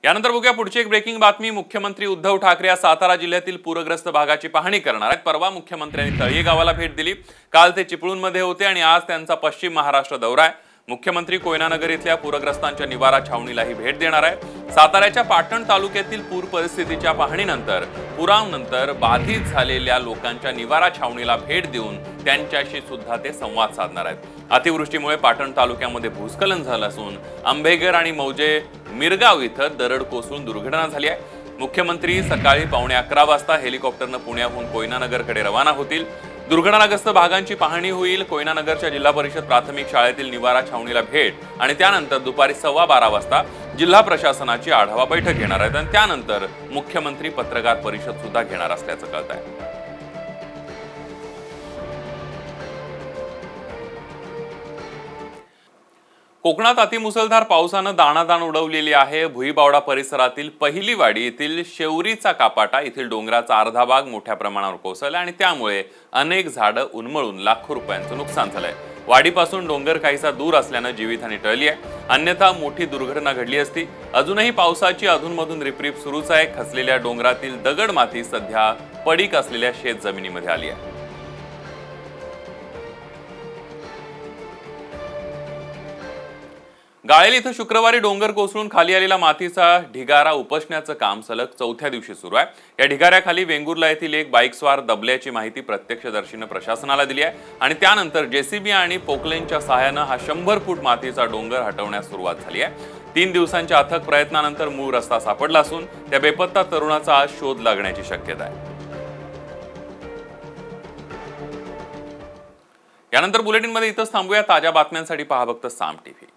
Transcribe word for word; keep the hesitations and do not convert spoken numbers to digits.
यानंतर बघूया पुढची एक ब्रेकिंग बातमी। मुख्यमंत्री उद्धव ठाकरे या सातारा जिल्ह्यातील पूरग्रस्त भागाची पाहणी करणार आहेत। परवा मुख्यमंत्र्यांनी तळी गावाला भेट दिली, काल ते चिपळूणमध्ये होते आणि आज त्यांचा पश्चिम महाराष्ट्र दौरा आहे। मुख्यमंत्री कोयनानगर इथल्या पूरग्रस्तांच्या निवारा छावणीलाही भेट देणार आहे। साताऱ्याच्या पाटण तालुक्यातील पूर परिस्थितीच्या पाहणीनंतर पुरानंतर बाधित झालेल्या लोकांच्या निवारा छावणीला भेट देऊन त्यांच्याशी सुद्धा ते संवाद साधणार आहेत। अतिवृष्टीमुळे पाटण तालुक्यामध्ये भूस्खलन झालं असून आंबेघर आणि मौजे मिरगाव इथं दरड कोसळून दुर्घटना झाली आहे। मुख्यमंत्री सकाळी पावणे अकरा वाजता हेलिकॉप्टरनं पुण्याहून कोयनानगरकडे रवाना होतील। दुर्घटनाग्रस्त भागांची पाहणी होईल। कोयनानगरच्या जिल्हा परिषद प्राथमिक शाळेतील निवारा छावणीला भेट आणि त्यानंतर दुपारी सव्वा बारा वाजता जिल्हा प्रशासनाची आढावा बैठक घेणार आहेत आणि त्यानंतर मुख्यमंत्री पत्रकार परिषद सुद्धा घेणार असल्याचं कळत आहे। कोकणात अतिमुसळधार पावसानं दाणादाण उडवलेली आहे। भुईबावडा परिसरातील पहिलीवाडी येथील शेवरीचा कापाटा येथील डोंगराचा अर्धा भाग मोठ्या प्रमाणावर कोसळला आणि त्यामुळे अनेक झाडं उन्मळून लाखो रुपयांचं नुकसान झालंय। वाडीपासून डोंगर काहीसा दूर असल्यानं जीवितहानी टळली आहे, अन्यथा मोठी दुर्घटना घडली असती। अजूनही पावसाची अधूनमधून रिपरिप सुरूच आहे। खचलेल्या डोंगरातील दगड माती सध्या पडीक असलेल्या शेत जमिनीमध्ये आली आहे। गाळेल इथं शुक्रवारी डोंगर कोसळून खाली आलेला मातीचा ढिगारा उपसण्याचं काम सलग चौथ्या दिवशी सुरू आहे। या ढिगाऱ्याखाली वेंगुर्ला येथील एक बाईकस्वार दबल्याची माहिती प्रत्यक्षदर्शीनं प्रशासनाला दिली आहे आणि त्यानंतर जेसीबी आणि पोकलेनच्या सहाय्यानं हा शंभर फूट मातीचा डोंगर हटवण्यास सुरुवात झाली आहे। तीन दिवसांच्या अथक प्रयत्नानंतर मूळ रस्ता सापडला असून त्या बेपत्ता तरुणाचा आज शोध लागण्याची शक्यता आहे। यानंतर बुलेटिनमध्ये इथंच थांबूया। ताज्या बातम्यांसाठी पहा फक्त साम टीव्ही।